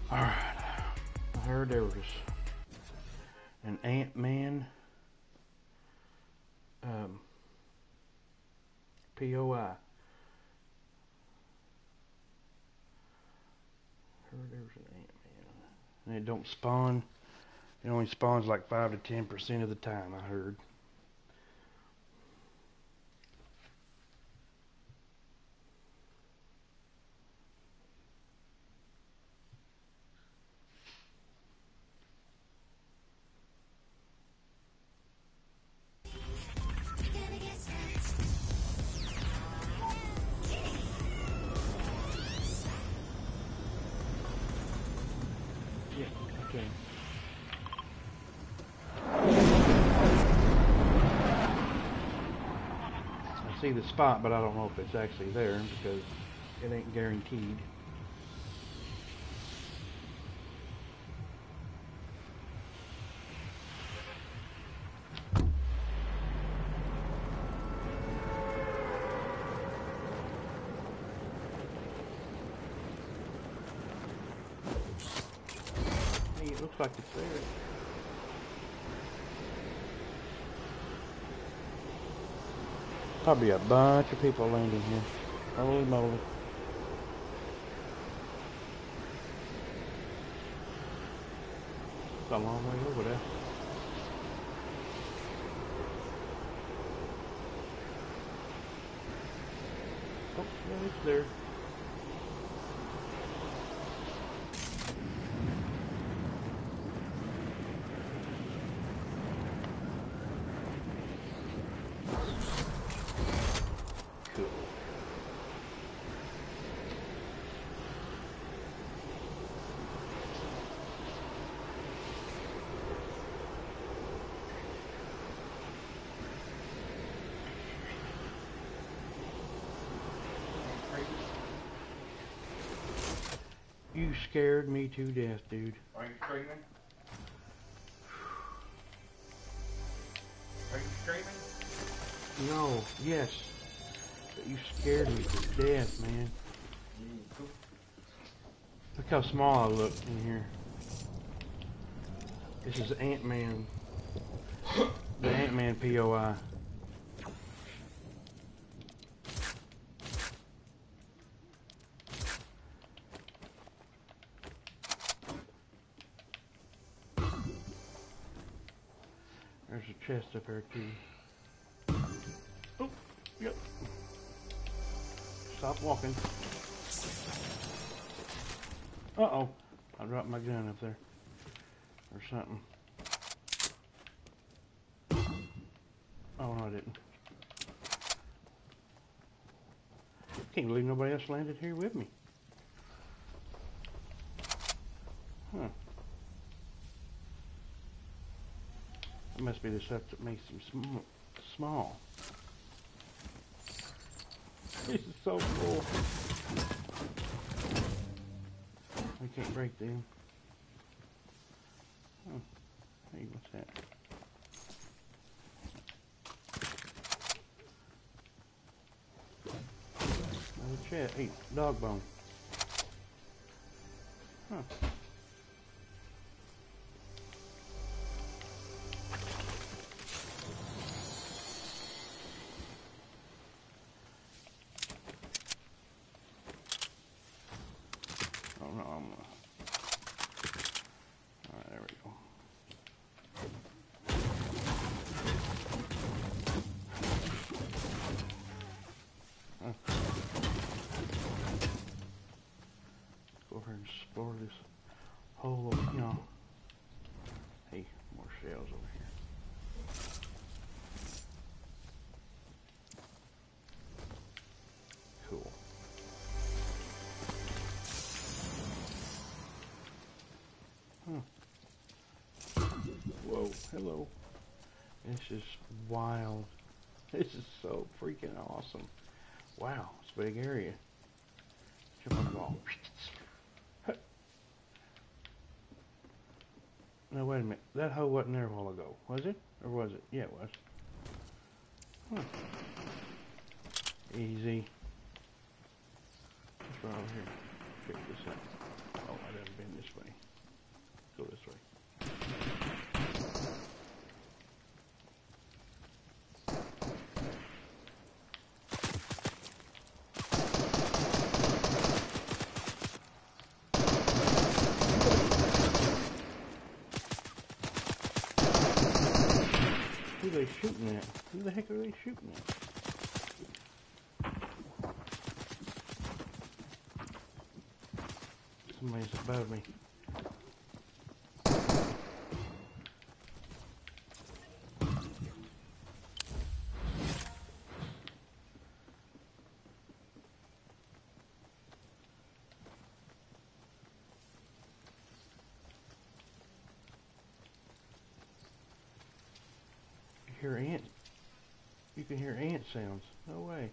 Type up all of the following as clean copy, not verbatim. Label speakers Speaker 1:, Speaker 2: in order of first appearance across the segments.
Speaker 1: Alright, I heard there was an Ant-Man POI. Heard there was an Ant-Man. And it don't spawn, it only spawns like 5 to 10% of the time, I heard. Yeah, okay. I see the spot, but I don't know if it's actually there because it ain't guaranteed. Hey, it looks like it's there. Probably a bunch of people landing here. Holy moly. It's a long way over there. Oh, yeah, it's there. Cool. You scared me to death, dude.
Speaker 2: Are you screaming? Are you screaming?
Speaker 1: No, yes. But you scared me to death, man. Look how small I look in here. This is Ant-Man. The Ant-Man POI. There's a chest up there too. Oh, yep. Stop walking. Uh-oh. I dropped my gun up there. Or something. Oh, no, I didn't. Can't believe nobody else landed here with me. Huh. That must be the stuff that makes them small. This is so cool. We can't break them. Oh, hey, what's that? Another chest. Hey, dog bone. Huh. Oh no, I'm gonna... Alright, there we go. Huh. Go over and explore this whole, you know. Hey, more shells over here. Cool. Huh. Whoa, hello. This is wild. This is so freaking awesome. Wow, it's a big area. Jump on the ball. No, wait a minute. That hole wasn't there a while ago, was it? Or was it? Yeah, it was. Huh. Easy. What's right over here? Check this out. Oh, I done been this way. Go this way. Who are they shooting at? Who the heck are they shooting at? Somebody's above me. You hear ant? You can hear ant sounds. No way.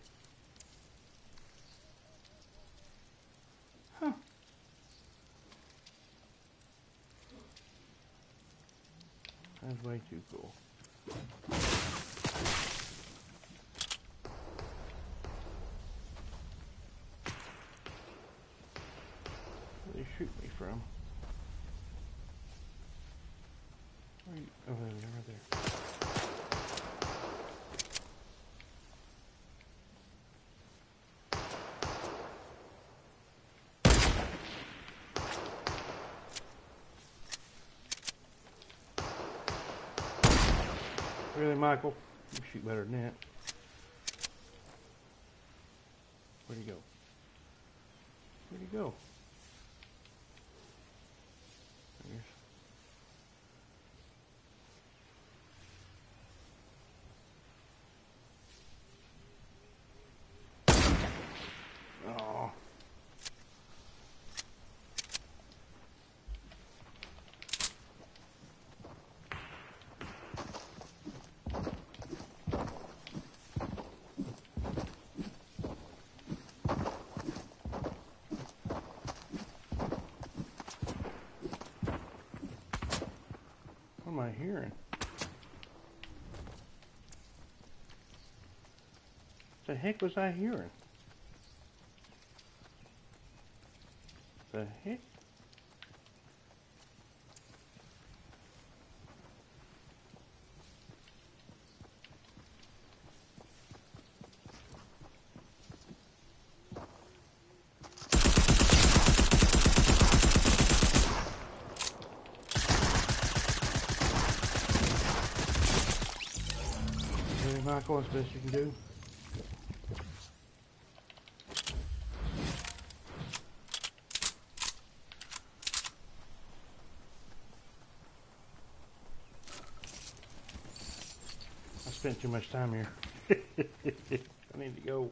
Speaker 1: Huh. That's way too cool. Where they shoot me from? Where are you? Oh, there, right there. Really, Michael? You shoot better than that. Where'd he go? Where'd he go? Oh. What am I hearing? The heck was I hearing? The heck? Really, Michael, that's the best you can do? I spent too much time here. I need to go.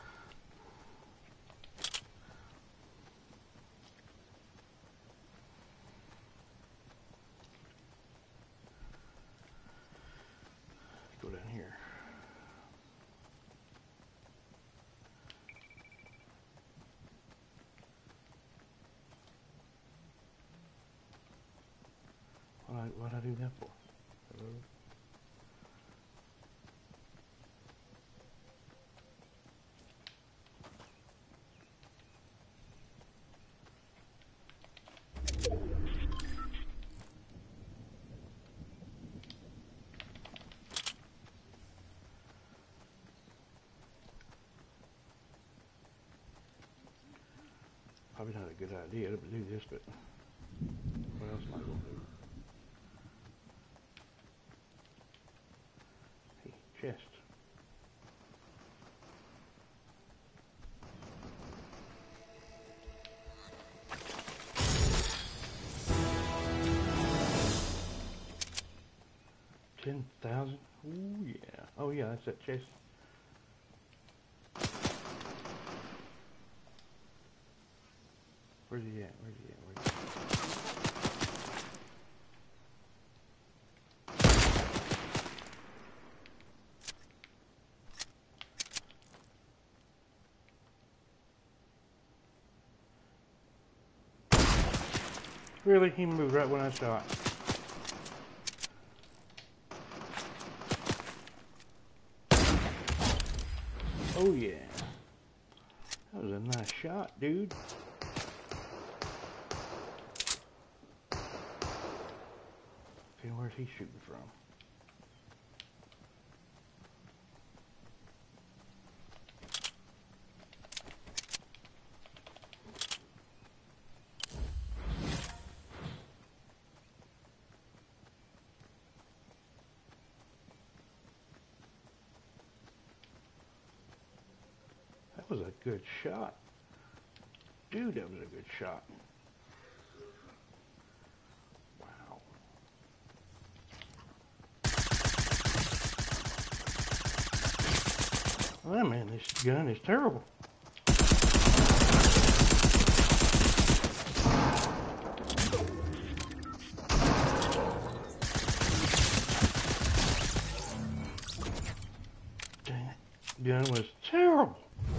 Speaker 1: Go down here. What'd I do that for? Hello? Probably not a good idea to do this, but what else am I going to do? Hey, chest. $10,000? Ooh, yeah. Oh, yeah, that's that chest. Where's he at? Where's he at? Where's he at? Really? He moved right when I shot. Oh, yeah. That was a nice shot, dude. Okay, where's he shooting from? That was a good shot. Dude, that was a good shot. Wow. Oh man, this gun is terrible. Dang it. Gun was terrible.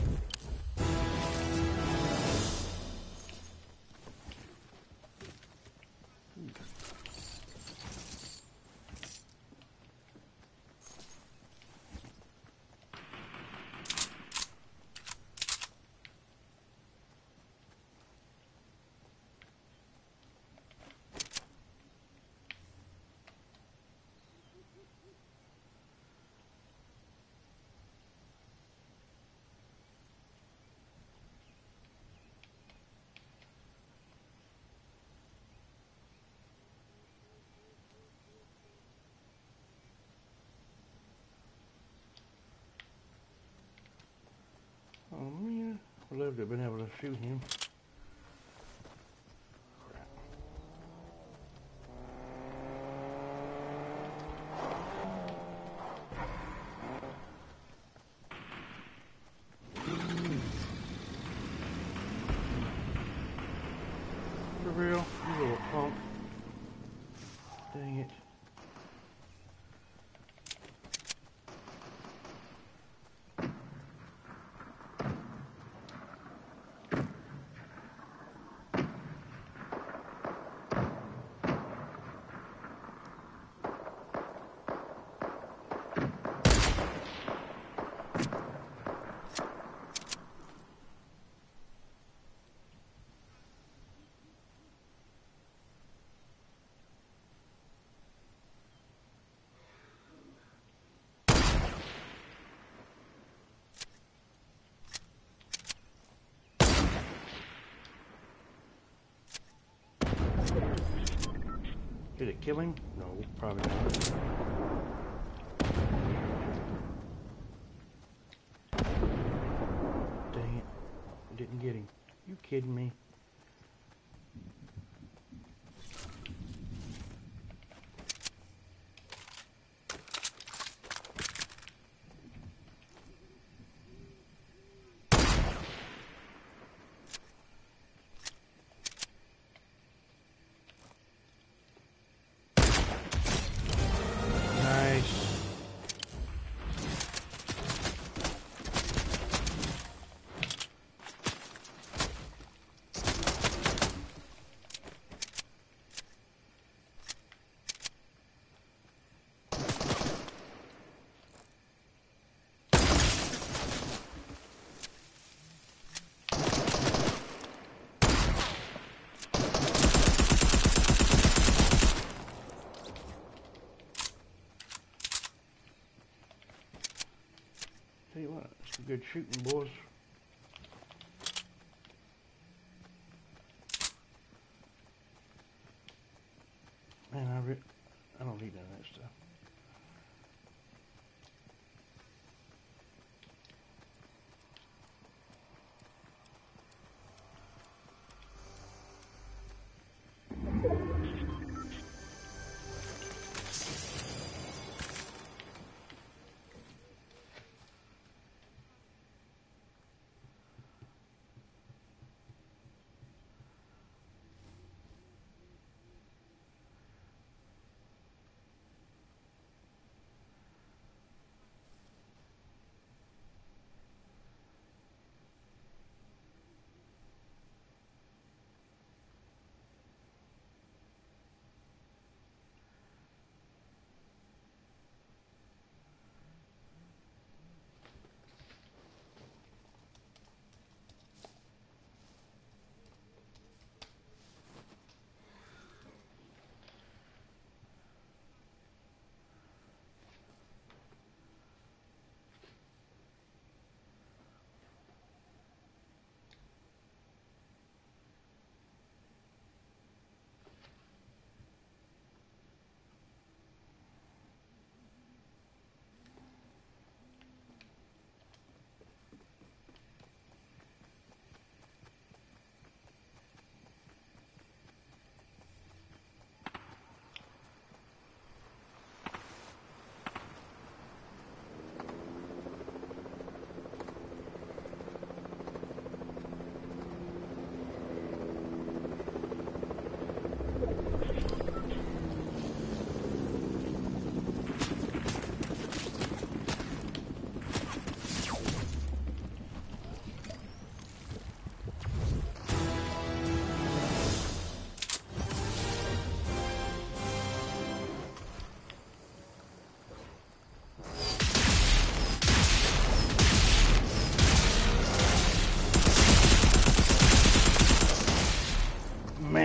Speaker 1: Oh man, I'd love to have been able to shoot him. For real, you little punk. Dang it. Did it kill him? No, probably not. Dang it. I didn't get him. You kidding me? Nice. Tell you what, some good shooting, boys. Man, I don't need none of that stuff.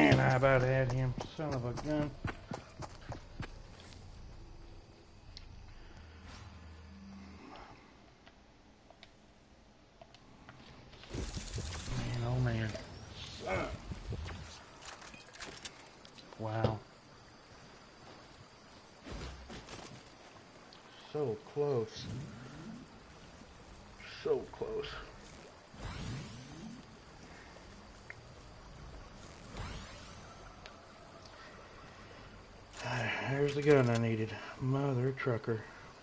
Speaker 1: Man, I about had him. Son of a gun. Man, oh man. Wow. So close. So close. There's the gun I needed. Mother trucker.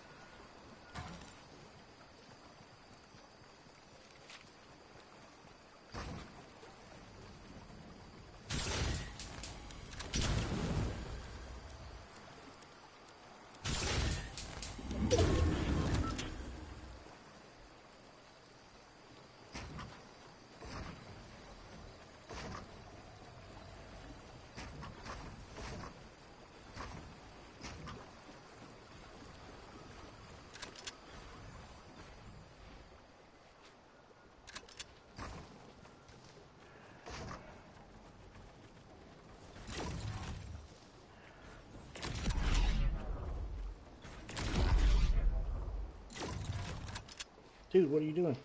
Speaker 1: Dude, what are you doing?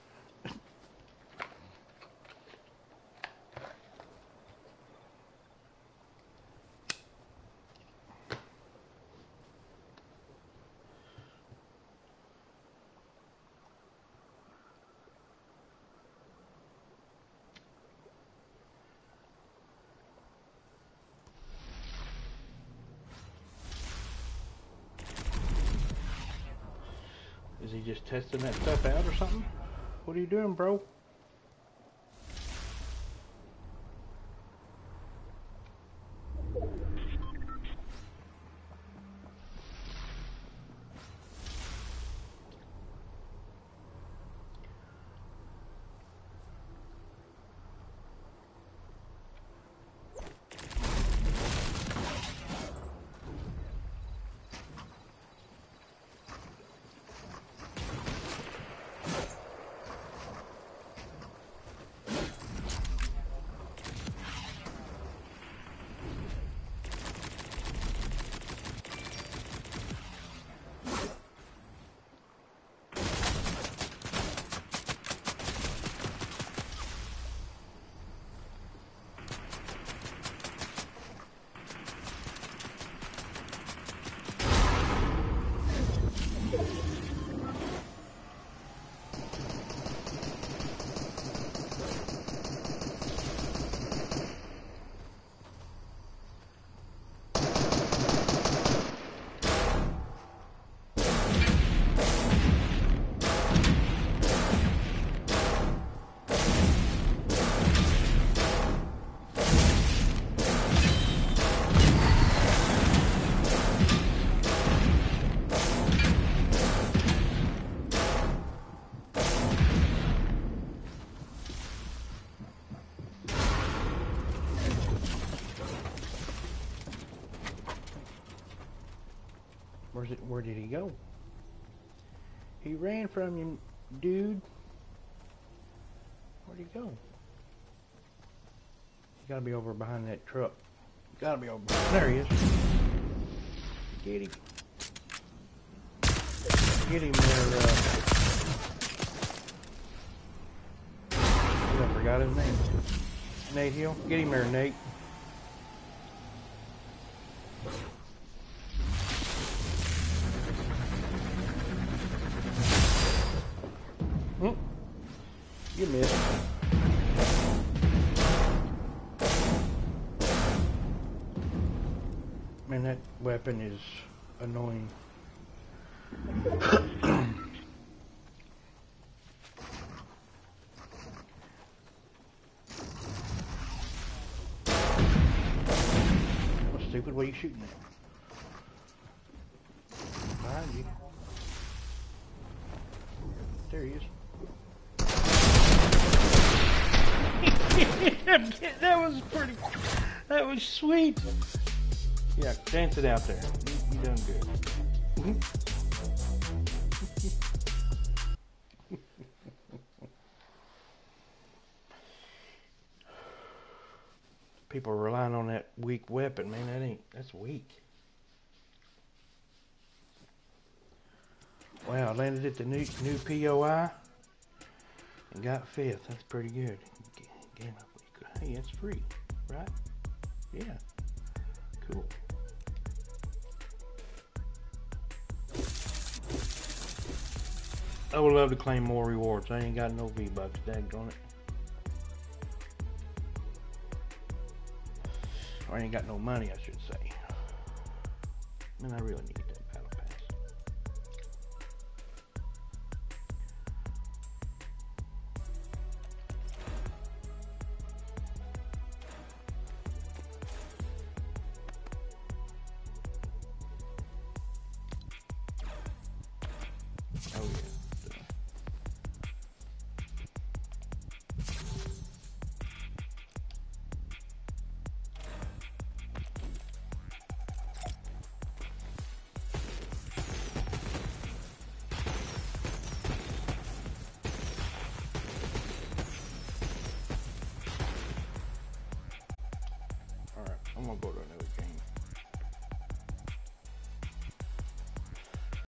Speaker 1: Is he just testing that stuff out or something? What are you doing, bro? Where did he go? He ran from you, dude. Where'd he go? He gotta be over behind that truck. Gotta be over. There he is. Get him. Get him there. I forgot his name. Nate Hill. Get him there, Nate. You missed. Man, that weapon is annoying. What's stupid? What are you shooting at? Behind you. There he is. That was pretty. That was sweet. Yeah, dance it out there. You done good. People are relying on that weak weapon, man. That's weak. Wow, landed at the new POI and got 5th. That's pretty good. Hey, that's free, right? Yeah. Cool. I would love to claim more rewards. I ain't got no V-Bucks, daggone it. Or I ain't got no money, I should say. Man, I really need that battle pass. Oh yeah. Alright, I'm gonna go to another game.